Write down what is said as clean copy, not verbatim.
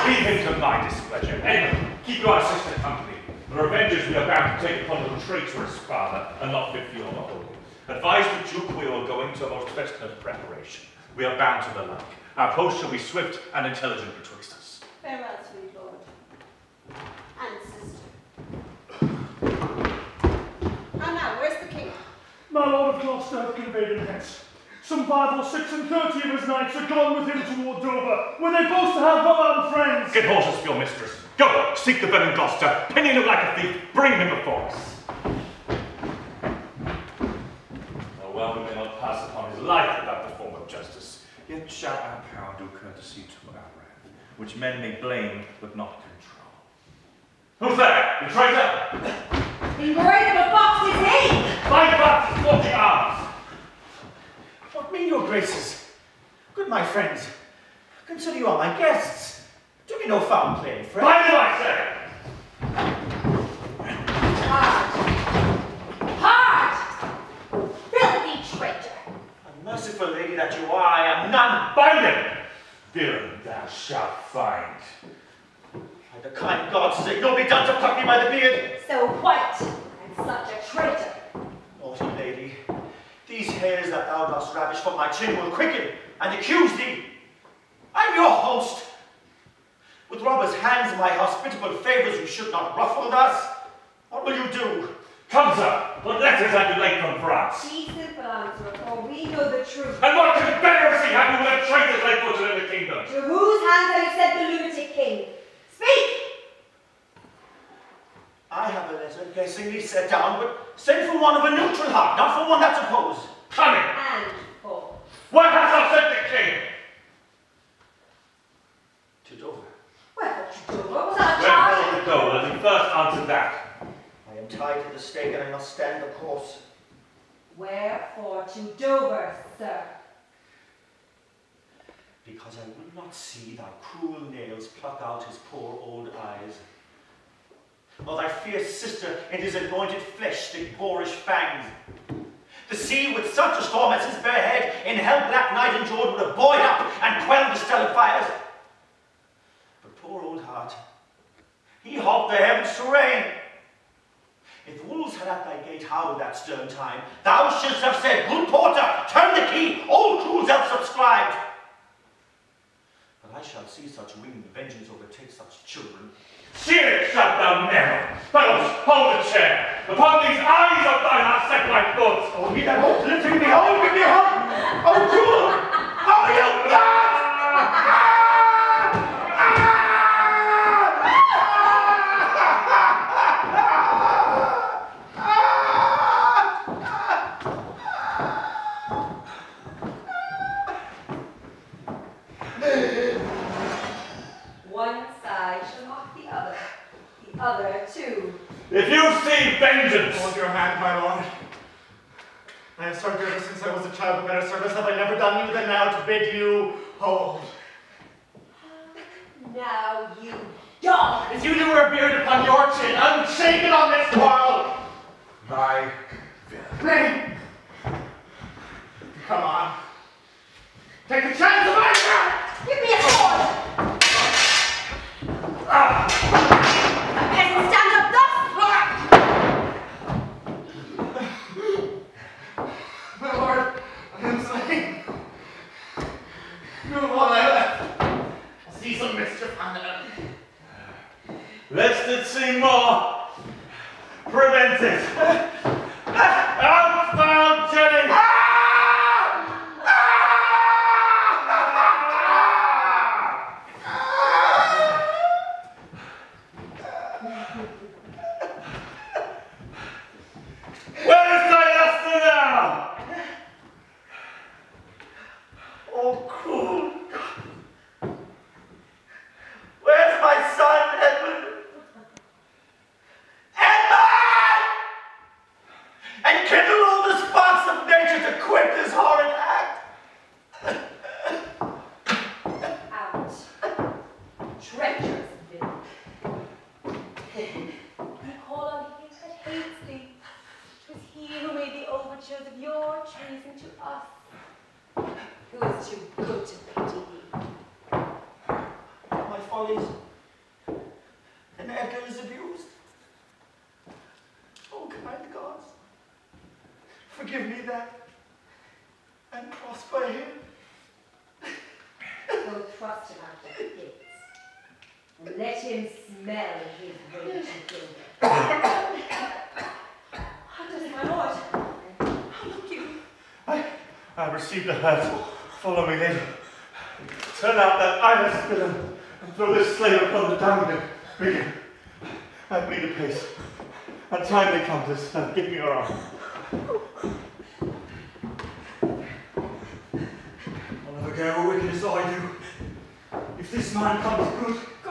Leave him to my displeasure. Edmund, keep your sister company. The revengers we are bound to take upon the traitorous father are not fit for your beholding. Advise the Duke we will go into a most festive preparation. We are bound to the like. Our post shall be swift and intelligent betwixt us. Farewell, sweet lord. And sister. And now, where's the king? My lord of Gloucester hath conveyed him hence. Some 5 or 6 and 30 of his knights are gone with him toward Dover, where they boast to have mother and friends. Get horses for your mistress. Go, seek the villain Gloucester, pinion him like a thief, bring him before us. Well, we may not pass upon his life without the form of justice, yet shall our power do courtesy to our wrath, which men may blame but not control. Who's there? The traitor! In great of a box is he! 5 bucks, 40 arms! What mean your graces? Good my friends, consider you are my guests. Do me no foul play, friend. Why do I say? Hard! Hard! Filthy traitor! Unmerciful lady that you are, I am none. Bind him! Villain, thou shalt find. By the kind God says it no be done to pluck me by the beard. So white and such a traitor. Naughty lady, these hairs that thou dost ravish from my chin will quicken and accuse thee. I'm your host. With robbers' hands my hospitable favours you should not ruffle thus. What will you do? Come, sir, what letters have you laid from France? Be simple answer, for we know the truth. And what confederacy have you with traitors like footed in the kingdom? To whose hands have you sent the lunatic king? Speak! I have a letter guessingly set down, but sent from one of a neutral heart, not from one that's opposed. Cunning! And for Where hast thou sent the king? To Dover. wherefore to Dover? Was that a Wherefore charge? to go? Let me first answer that. I am tied to the stake and I must stand the course. Wherefore to Dover, sir? Because I will not see thy cruel nails pluck out his poor old eyes, nor thy fierce sister in his anointed flesh stick boorish fangs. The sea with such a storm as his bare head in hell-black night endured would have buoyed up and quelled the stellar fires. But poor old heart, he hoped the heavens to rain. If wolves had at thy gate howled that stern time, thou shouldst have said, good porter, turn the key, all crews have subscribed. But I shall see such winged vengeance overtake such children. See it, shalt thou never. Fellows, hold a chair. Upon these eyes of thine are set my thoughts. Oh, be that hope lifting me, hold me, behold! Oh, cruel! Oh, you God! One side shall mock the other too. If you see vengeance, Hold your hand, my lord. I have served ever since I was a child, but better service have I never done you than now to bid you hold. Now you dog! If you knew a beard upon your chin, unshaken on this quarrel. my Nay. Come on. Take the chance of my hand! Give me a sword! A peasant stand up thus! My lord, I am slain. You have all I left. I'll see some mischief on them. lest it see more. Prevent it. Out, foul Jenny! Where is thy luster now? Oh, cruel God. Where's my son, Edmund? Edmund! follies, and Edgar is abused. Oh, kind gods, forgive me that, and prosper him. Go thrust him out of the gates, and let him smell his rage and anger. How does my lord? Look you. I received a hurt. Follow me, lady. Turn out that Irish villain and throw this slave upon the dung. Regan, I plead apace. Untimely countess, give me your arm. I'll never care what wickedness I do. If this man comes good,